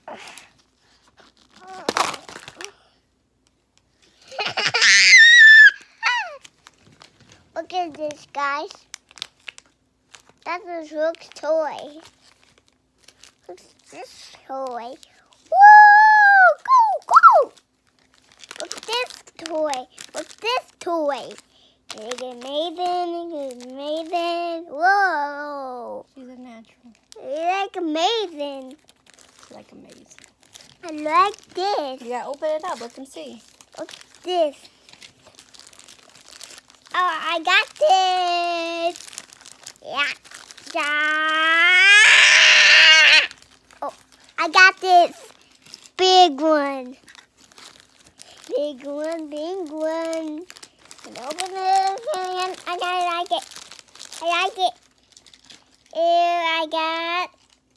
Look at this, guys. That's a Rook's toy. What's this toy? Whoa! Go! What's this toy? What's this toy? It's amazing. Whoa! She's a natural. It's like amazing. Like amazing. I like this. You gotta open it up. Let them see. What's this? Oh, I got this. Yeah. Oh, I got this big one. Big one. And open it and I like it. I got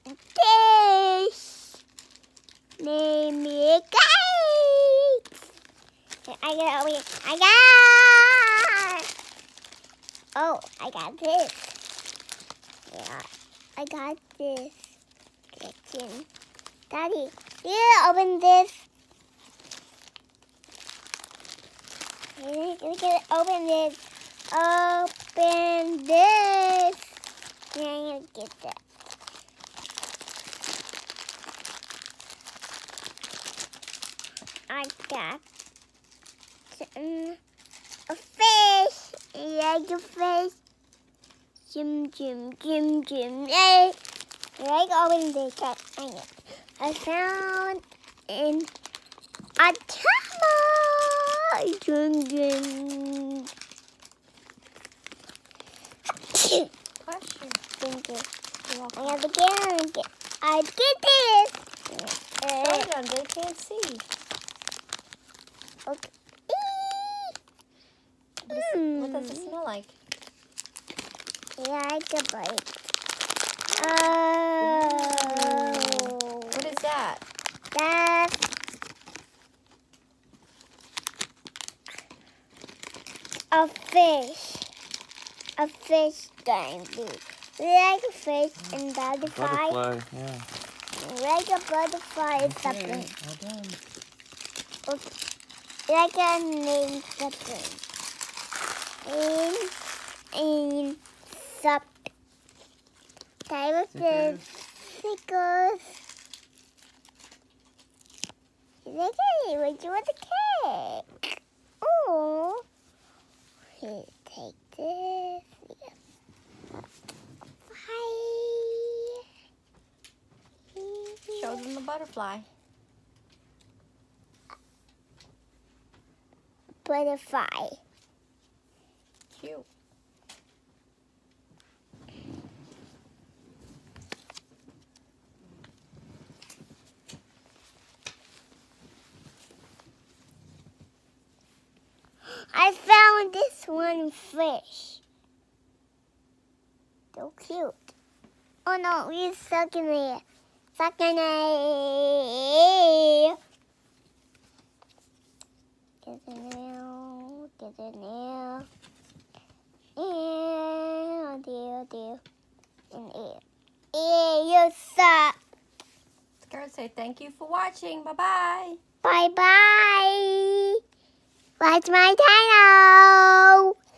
this. Name it cake. I got over here. Oh, I got this. Yeah, I got this. Kitchen. Daddy, open this. Open this. Open this. Yeah, I'm gonna get that. I got a fish. Like a fish. Jim. Hey. Like open this. I found in a tunnel. Thank you. I have to get. I get this. Show them. They can't see. Okay. What does it smell like? Yeah, I can bite. What is that? That's a fish. A fish going to be like a fish and butterfly. Butterfly, yeah. Like a butterfly is something. Well done. Okay. Like a name something. In something. Type of the stickers. Look at it. What you want the cake? Oh. Here, take this. Show them the butterfly. Butterfly. Cute. I found this one fish. So cute. Oh no, he's stuck in there. Stuck in there. Get in there. Get in there. And there. And there. You suck. Girls, say thank you for watching. Bye-bye. Bye-bye. Watch my channel.